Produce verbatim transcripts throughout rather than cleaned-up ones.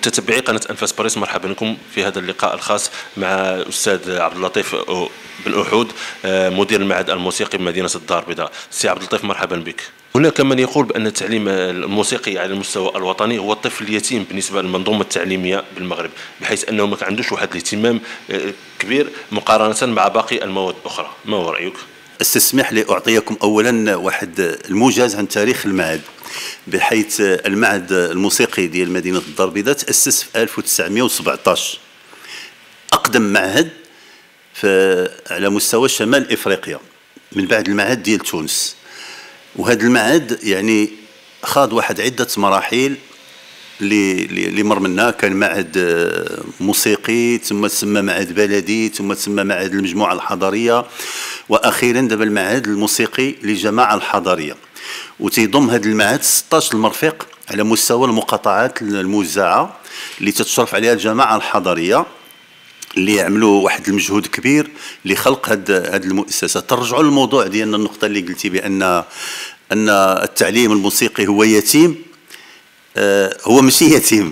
متتبعي قناة أنفاس باريس، مرحبا بكم في هذا اللقاء الخاص مع الأستاذ عبد اللطيف بن أحود، مدير المعهد الموسيقي بمدينة الدار البيضاء. سي عبد اللطيف، مرحبا بك. هناك من يقول بأن التعليم الموسيقي على المستوى الوطني هو الطفل اليتيم بالنسبة للمنظومة التعليمية بالمغرب، بحيث أنه ما عندوش واحد الاهتمام كبير مقارنة مع باقي المواد الأخرى. ما هو رأيك؟ استسمح لي أعطيكم أولا واحد الموجز عن تاريخ المعهد، بحيث المعهد الموسيقي ديال مدينة الدار البيضاء تأسس في ألف وتسعمائة وسبعطاش، أقدم معهد على مستوى شمال إفريقيا من بعد المعهد ديال تونس. وهذا المعهد يعني خاض واحد عدة مراحل اللي مر منها. كان معهد موسيقي، ثم تسمى معهد بلدي، ثم تسمى معهد المجموعة الحضرية، وأخيرا دابا المعهد الموسيقي للجماعة الحضرية. وتيضم هذا المعهد ستة عشر المرفق على مستوى المقاطعات الموزعة اللي تتشرف عليها الجماعة الحضرية، اللي عملوا واحد المجهود كبير لخلق هاد هاد المؤسسة. ترجعوا للموضوع ديالنا، النقطة اللي قلتي بأن أن التعليم الموسيقي هو يتيم. آه هو ماشي يتيم.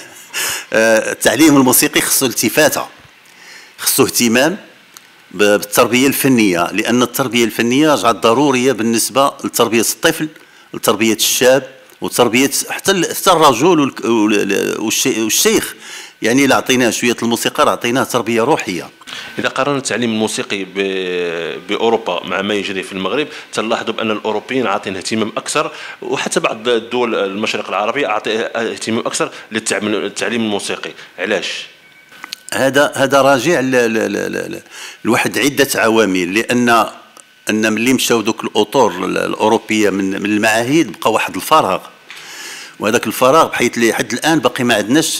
آه التعليم الموسيقي خصو التفاتة، خصو اهتمام بالتربية الفنية، لأن التربية الفنية رجعت ضرورية بالنسبة لتربية الطفل، لتربية الشاب، وتربية حتى حتى الرجل والشيخ. يعني إلا عطيناه شوية الموسيقى راه عطيناه تربية روحية. إذا قارنا التعليم الموسيقي بأوروبا مع ما يجري في المغرب، تلاحظوا بأن الأوروبيين عاطين اهتمام أكثر، وحتى بعض الدول المشرق العربي عاطي اهتمام أكثر للتعليم الموسيقي. علاش؟ هذا هذا راجع لواحد عدة عوامل، لأن أن ملي مشاو دوك الأطور الأوروبية من من المعاهد بقى واحد الفراغ، وهذاك الفراغ بحيث لحد الآن باقي ما عندناش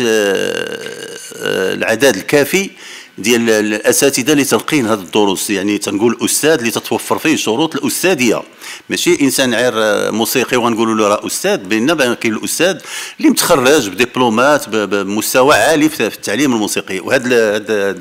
العدد الكافي ديال الاساتذه اللي تلقين هذه الدروس. يعني تنقول استاذ اللي تتوفر فيه شروط الاستاذيه، ماشي انسان عير موسيقي وغنقولوا له راه استاذ. بينما كاين الاستاذ اللي متخرج بدبلومات بمستوى عالي في التعليم الموسيقي. وهذا هذا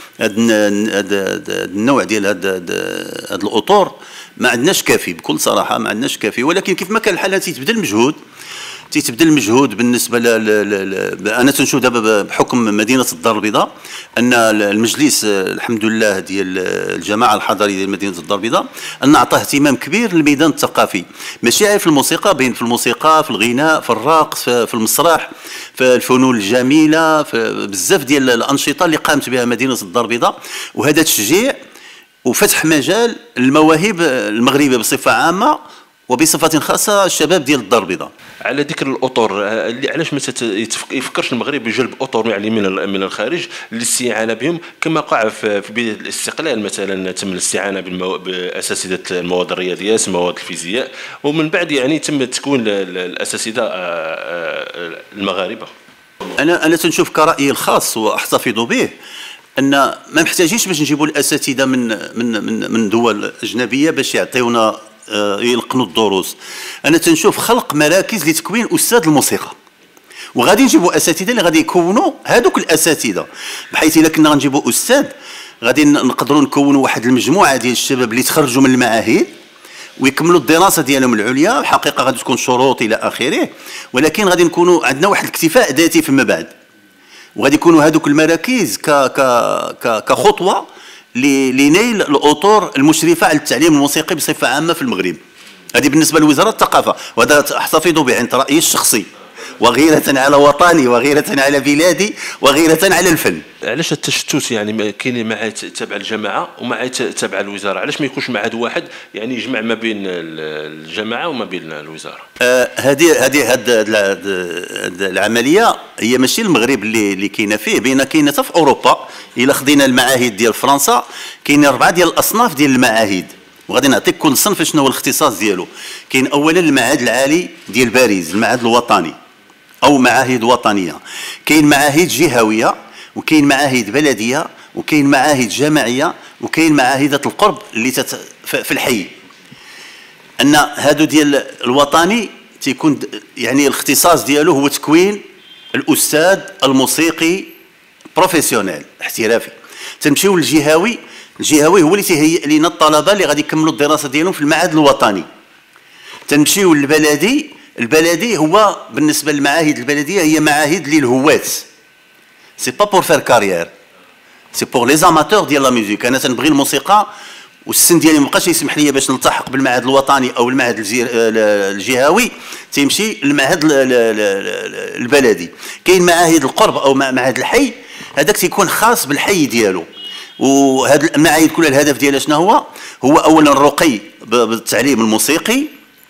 هذا النوع ديال هذا هذا الاطور ما عندناش كافي، بكل صراحه ما عندناش كافي. ولكن كيف ما كان الحال تيتبذل المجهود تيتبدل المجهود بالنسبه ل... ل... ل... انا تنشوف دابا بحكم مدينه الدار البيضاء ان المجلس الحمد لله ديال الجماعه الحضريه ديال مدينه الدار البيضاء ان عطاه اهتمام كبير للميدان الثقافي، ماشي غير في الموسيقى، بين في الموسيقى، في الغناء، في الرقص، في, في المسرح، في الفنون الجميله، في بزاف ديال الانشطه اللي قامت بها مدينه الدار البيضاء. وهذا تشجيع وفتح مجال المواهب المغربيه بصفه عامه، وبصفة خاصة الشباب ديال الدار البيضاء. على ذكر الاطر، علاش ما يفكرش المغرب بجلب اطر يعني من من الخارج للاستعانه بهم، كما وقع في بدايه الاستقلال مثلا تم الاستعانه باساتذه المواد الرياضيات، المواد الفيزياء، ومن بعد يعني تم تكوين الاساتذه المغاربه. انا انا تنشوف كرأيي الخاص واحتفظ به ان ما محتاجينش باش نجيبوا الاساتذه من من من من دول اجنبيه باش يعطيونا يلقنوا الدروس. انا تنشوف خلق مراكز لتكوين استاذ الموسيقى، وغادي نجيبوا اساتذه اللي غادي يكونوا هذوك الاساتذه، بحيث الا كنا غنجيبوا استاذ غادي نقدروا نكونوا واحد المجموعه ديال الشباب اللي تخرجوا من المعاهد ويكملوا الدراسه ديالهم العليا. الحقيقه غادي تكون شروط الى اخره، ولكن غادي نكونوا عندنا واحد الاكتفاء ذاتي فيما بعد، وغادي يكونوا هذوك المراكز ك ك كخطوه لنيل الاطر المشرفه على التعليم الموسيقي بصفه عامه في المغرب. هذه بالنسبه لوزاره الثقافه، وهذا احتفظ به عند رايي الشخصي، وغيره على وطني، وغيره على بلادي، وغيره على الفن. علاش التشتت؟ يعني كاين معهد تابع الجماعه ومعهد تابع الوزاره، علاش ما يكونش معهد واحد يعني يجمع ما بين الجماعه وما بين الوزاره؟ هذه هذه هذه العمليه هي ماشي المغرب اللي اللي كاينه فيه، بين كاينه حتى في اوروبا. الا خدينا المعاهد ديال فرنسا كاين اربعه ديال الاصناف ديال المعاهد، وغادي نعطيك كل صنف شنو هو الاختصاص ديالو. كاين اولا المعهد العالي ديال باريس، المعهد الوطني او معاهد وطنيه. كاين معاهد جهويه، وكاين معاهد بلديه، وكاين معاهد جماعيه، وكاين معاهد القرب اللي تت في الحي. ان هادو ديال الوطني تيكون يعني الاختصاص ديالو هو تكوين الاستاذ الموسيقي بروفيسيونيل احترافي. تنمشيو للجهوي، الجهوي هو اللي تيهيئ لنا الطلبه اللي غادي يكملوا الدراسه ديالهم في المعهد الوطني. تنمشيو للبلدي، البلدي هو بالنسبه للمعاهد البلديه هي معاهد للهواة، سي با بور فار كارير، سي بور لي زاماتور ديال لا ميوزيك. انا تنبغي الموسيقى والسن ديالي مابقاش يسمح لي باش نلتحق بالمعهد الوطني او المعهد الجهوي، تيمشي للمعهد البلدي. كاين معاهد القرب او معهد الحي، هذاك تيكون خاص بالحي ديالو. وهاد المعاهد كلها الهدف ديالها شنو هو؟ هو اولا الرقي بالتعليم الموسيقي،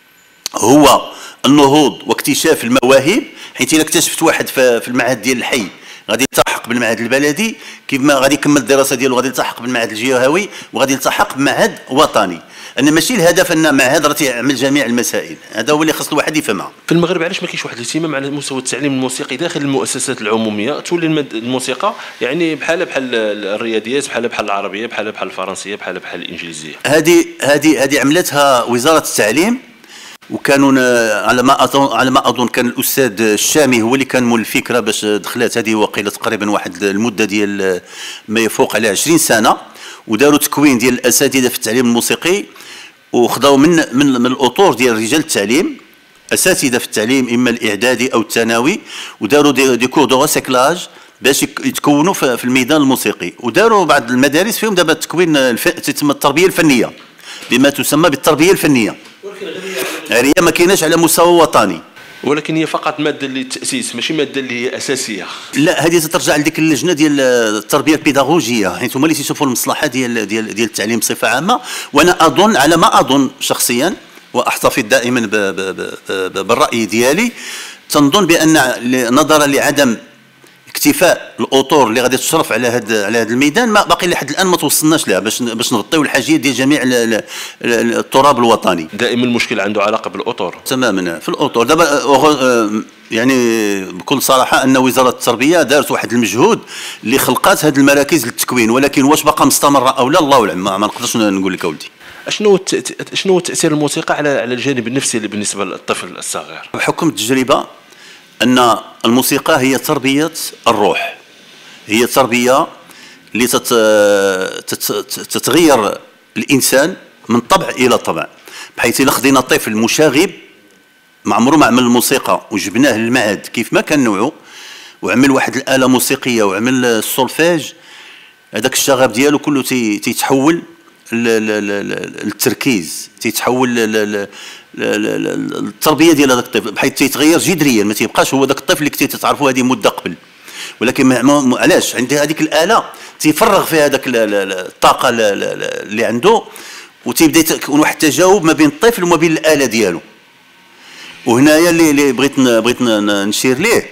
هو النهوض واكتشاف المواهب، حيت الا اكتشفت واحد في المعهد ديال الحي غادي يلتحق بالمعهد البلدي، كيف ما غادي يكمل الدراسه ديالو غادي يلتحق بالمعهد الجهوي وغادي يلتحق بمعهد وطني. ان ماشي الهدف ان معهد راه تيعمل جميع المسائل، هذا هو اللي خص الواحد يفهمها. في المغرب علاش ما كاينش واحد الاهتمام على مستوى التعليم الموسيقي داخل المؤسسات العموميه؟ تولي الموسيقى يعني بحال بحال الرياضيات، بحال بحال العربيه، بحال بحال الفرنسيه، بحال بحال الانجليزيه. هذه هذه هذه عملتها وزاره التعليم، وكانوا على ما اظن على ما اظن كان الاستاذ الشامي هو اللي كان مول الفكره باش دخلت هذه وقيله تقريبا واحد المده ديال ما يفوق على عشرين سنه، وداروا تكوين ديال الاساتذه في التعليم الموسيقي، وخذوا من من من الاطور ديال رجال التعليم اساتذه في التعليم اما الاعدادي او الثانوي، وداروا دي, دي كور دو ريسيكلاج باش يتكونوا في الميدان الموسيقي. وداروا بعض المدارس فيهم دابا التكوين الف... تسمى التربيه الفنيه، بما تسمى بالتربيه الفنيه. هي ما كايناش على مستوى وطني، ولكن هي فقط ماده للتاسيس، ماشي ماده اللي هي اساسيه. لا، هذه ترجع لديك اللجنه ديال التربيه البيداغوجيه، حيت هما اللي تيشوفوا المصلحه ديال ديال ديال التعليم بصفه عامه. وانا اظن على ما اظن شخصيا، واحتفظ دائما ب ب ب بالراي ديالي، تنظن بان نظرا لعدم اكتفاء الاطور اللي غادي تشرف على هذا على هذا الميدان، ما باقي لحد الان ما توصلناش لها باش باش نغطيو الحاجيات ديال جميع التراب الوطني. دائما المشكل عنده علاقه بالاطور. تماما في الاطور. دابا يعني بكل صراحه ان وزاره التربيه دارت واحد المجهود اللي خلقات هذه المراكز للتكوين، ولكن واش باقا مستمره او لا الله اعلم، ما نقدرش نقول لك اولدي. شنو شنو هو تاثير الموسيقى على على الجانب النفسي بالنسبه للطفل الصغير؟ بحكم التجربه ان الموسيقى هي تربيه الروح، هي تربيه اللي تتغير الانسان من طبع الى طبع، بحيث الا خدينا طفل مشاغب ما عمره ما عمل الموسيقى وجبناه للمعهد كيف ما كان نوعه وعمل واحد الاله موسيقيه وعمل السولفاج، هذاك الشغف ديالو كله تيتحول للتركيز، تيتحول التربيه ديال هذاك الطفل، بحيث تيتغير جذريا، ما تيبقاش هو ذاك الطفل اللي كنتي تعرفوا هذه مده قبل. ولكن علاش عندي هذيك الاله تيفرغ فيها هذاك الطاقه اللي عنده، وتيبدا يكون واحد التجاوب ما بين الطفل وما بين الاله ديالو. وهنايا اللي بغيت بغيت نشير ليه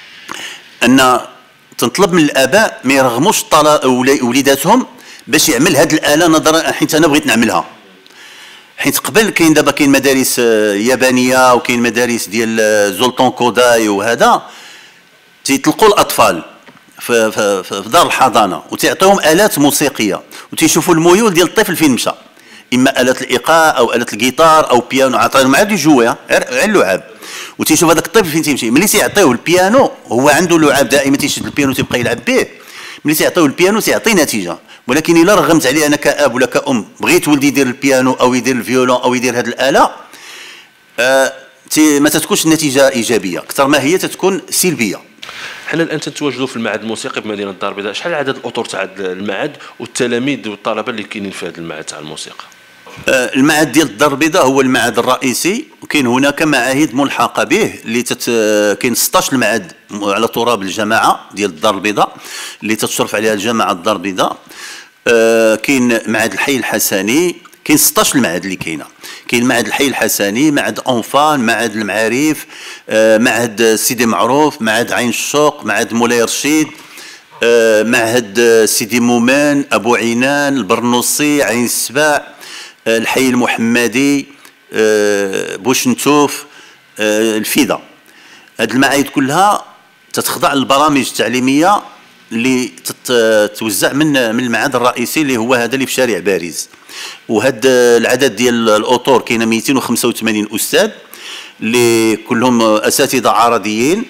ان تنطلب من الاباء ما يرغموش وليداتهم باش يعمل هذه الاله نظرا، حيت انا بغيت نعملها. حيت قبل كاين دابا كاين مدارس يابانيه وكاين مدارس ديال زولتون كوداي، وهذا تيطلقوا الاطفال في, في, في دار الحضانه وتعطيهم الات موسيقيه وتيشوفوا الميول ديال الطفل فين مشى، اما اله الايقاع او اله الجيتار او بيانو، عطاهم عاد يجوي غير اللعاب، وتيشوف هذاك الطفل فين تيمشي. ملي تيعطيوه البيانو هو عنده لعاب دائما تيشد البيانو تيبقى يلعب به، ملي تيعطيوه البيانو تيعطي نتيجه. ولكن الا رغمت عليه انا كاب ولا كأم بغيت ولدي يدير البيانو او يدير الفيولون او يدير هذه الاله، آه ما تتكونش النتيجه ايجابيه، اكثر ما هي تتكون سلبيه. حنا الان تتواجدوا في المعهد الموسيقي بمدينه الدار البيضاء، شحال عدد الاطر تاع المعهد والتلاميذ والطلبه اللي كاينين في هذا المعهد تاع الموسيقى؟ آه المعهد ديال الدار البيضاء هو المعهد الرئيسي، وكاين هناك معاهد ملحقه به اللي تت... كاين ستطاش المعهد على تراب الجماعه ديال الدار البيضاء اللي تتشرف عليها الجامعه الدار البيضاء. آه كاين معهد الحي الحسني، كاين ستطاش المعهد اللي كاينه، كاين معهد الحي الحسني، معهد أنفان، معهد المعارف، آه معهد سيدي معروف، معهد عين الشوق، معهد مولاي رشيد، آه معهد سيدي مومان، ابو عينان، البرنوصي، عين السباع، آه الحي المحمدي، آه بوشنتوف، آه الفيدا. هذه المعاهد كلها تتخضع للبرامج التعليميه اللي تتوزع من من المعهد الرئيسي اللي هو هذا اللي في شارع باريس. وهذا العدد ديال الاطور كاينه مئتين وخمسة وثمانين استاذ اللي كلهم اساتذه عرضيين،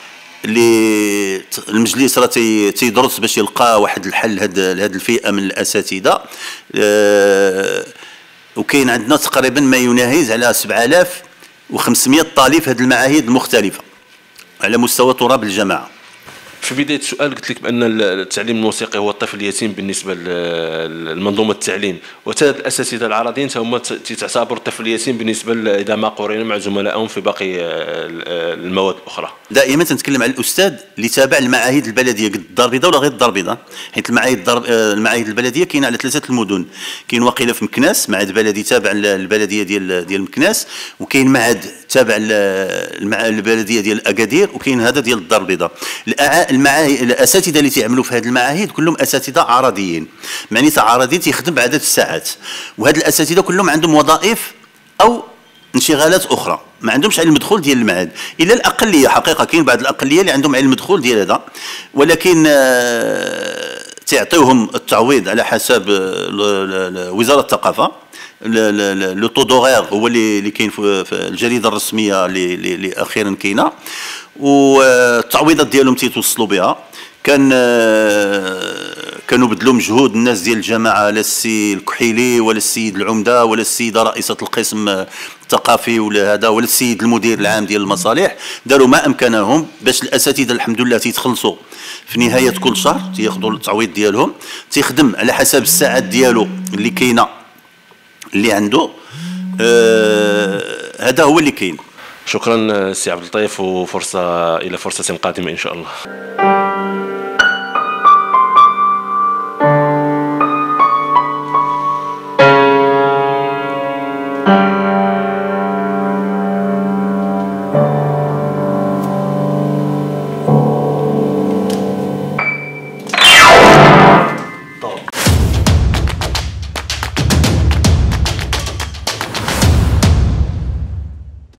اللي المجلس راه تيدرس باش يلقى واحد الحل لهذه الفئه من الاساتذه. أه وكاين عندنا تقريبا ما يناهز على سبعة آلاف وخمسمائة طالب في هذه المعاهد المختلفه على مستوى تراب الجماعه. في بداية السؤال قلت لك بأن التعليم الموسيقي هو الطفل اليتيم بالنسبة لمنظومة التعليم، وحتى الأساتذة العرضيين هم تعتبر الطفل اليتيم بالنسبة إذا ما قورن مع زملائهم في باقي المواد الأخرى. دائما تنتكلم على الأستاذ اللي تابع المعاهد البلدية قد الدار البيضاء ولا غير الدار البيضاء، حيث المعاهد المعاهد البلدية كاين على ثلاثة المدن، كاين واقيلا في مكناس معهد بلدي تابع البلدية ديال ديال مكناس، وكاين معهد تابع البلدية ديال أكادير، وكاين هذا ديال الدار البيضاء. المعاهد الاساتذه اللي تيعملوا في هذه المعاهد كلهم اساتذه عرضيين، معناتها عرضي تيخدم بعدد الساعات، وهاد الاساتذه كلهم عندهم وظائف او انشغالات اخرى، ما عندهمش علم دخول ديال المعهد الا الاقليه. حقيقه كاين بعض الاقليه اللي عندهم علم دخول ديال هذا، ولكن تعطيوهم التعويض على حسب وزاره الثقافه. لو طو دوغير هو اللي اللي كاين في الجريده الرسميه اللي, اللي اخيرا كاينه، والتعويضات ديالهم تيتوصلوا بها. كان كانوا بدلوا مجهود الناس ديال الجماعه، لا السي الكحيلي ولا السيد العمده ولا السيده رئيسه القسم الثقافي ولا هذا ولا السيد المدير العام ديال المصالح، داروا ما امكنهم باش الاساتذه الحمد لله تيتخلصوا في نهايه كل شهر، تياخذوا التعويض ديالهم، تيخدم على حسب الساعات ديالو اللي كاينه اللي عنده. آه هذا هو اللي كاين. شكرا سي عبد اللطيف، وفرصه الى فرصه قادمه ان شاء الله.